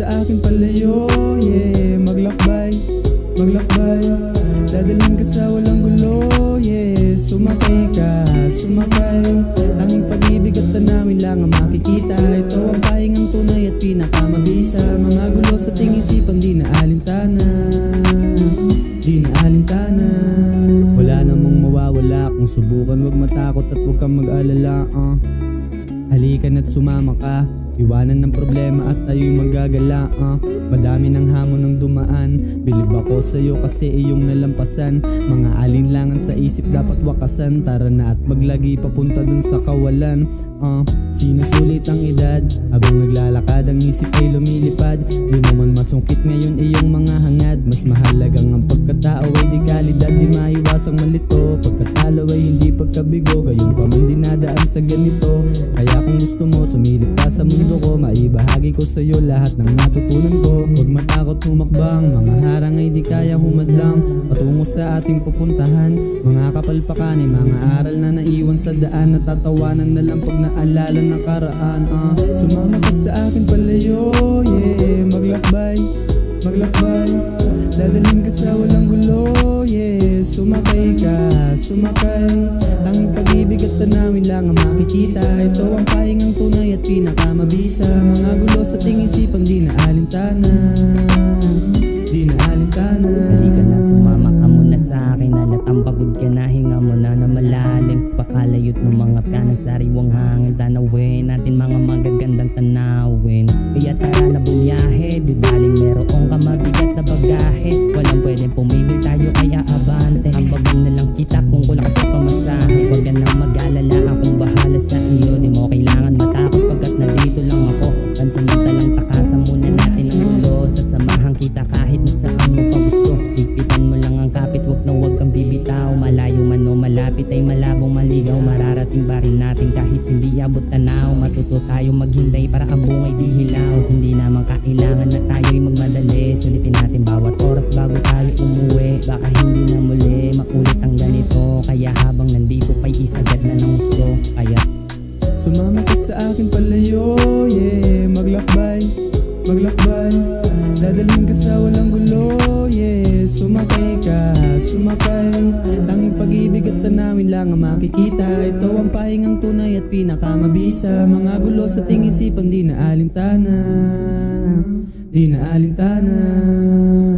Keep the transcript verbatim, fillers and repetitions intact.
akin palayo, yeah. Maglakbay, maglakbay, dadalhin ka sa walang gulo, yeah. Sumakay ka, sumakay, tanging pag-ibig at tanawin lang ang makikita. Ito ang pahingang tunay at pinakamabisa. Mga gulo sa ting isipan di na alintana, di na alintana. Wala namang mawawala kung subukan, wag matakot at wag kang mag-alala, uh. Halikan at sumama ka, iwanan ng problema at tayo'y magagala, uh. Madami ng hamon ng dumaan, bilib ako sa'yo kasi iyong nalampasan. Mga alinlangan sa isip dapat wakasan, tara na at maglagi papunta dun sa kawalan, uh. Sinusulit ang edad, habang naglalakad ang isip ay lumilipad. Di mo man masungkit ngayon iyong mga hangad, mas mahalagang ang pagkatao ay di kalidad. Di maiwasang malito, pagkatalo ay hindi pagkabigo, gayon pa man dinadaan sa ganito. Kaya kung gusto mo sumilip ka sa mundo ko, maibahagi ko sa'yo lahat ng natutunan ko. Huwag matakot humakbang, mga harang ay di kaya humadlang patungo sa ating pupuntahan. Mga kapalpakan ay mga aral na naiwan sa daan, natatawanan na lang pag naalala nakaraan, uh. Sumama ka sa akin palayo, yeah. Maglakbay, maglakbay, dadalhin ka sa walang gulo, yeah. Sumakay ka, sumakay, tanging pag-ibig at tanawin lang ang makikita. Ito ang pahingang tunay at pinakamabisa. Mga gulo sa ting isipan di na alintana, di na alintana. Halika na, sumama ka muna sa akin, halatang pagod ka na, hinga mo na na malalim. Pakalayot ng mga ka ng sariwang hangin, tanawin natin mga magagandang tanawin. Kaya tara na bumiyahe, di baling merong ka mabigat na bagahe. Walang pwedeng pumigil tayo kaya abante. Ambagan na lang kita kung kulang ka sa pamasahe. Huwag ka nang mag-alala, akong bahala sa iyo. Di mo kailangan matakot pagkat nandito lang ako. Pansamantalang takasan muna natin ang gulo, sasamahan kita kahit na saan mo pa gusto. Higpitan mo lang ang kapit, wag na wag kang bibitaw. Malayo man o malapit ay malabong maligaw. Mararating ba rin natin kahit hindi abot tanaw. Matuto tayo maghintay para ang bungay di hilaw. Hindi naman kailangan na tayo'y magmadali, sulitin natin bawat oras bago tayo umuwi. Baka hindi na muli maulit ang ganito, kaya habang nandito pa'y isagad na ng gusto. Kaya sumama ka sa akin palayo, yeah. Maglakbay, maglakbay, dadalhin ka sa walang gulo, yeah. Sumakay ka, sumakay, tanging pag-ibig at tanawin lang ang makikita. Ito ang pahingang tunay at pinakamabisa. Mga gulo sa ting isipan di na alintana, di na alintana.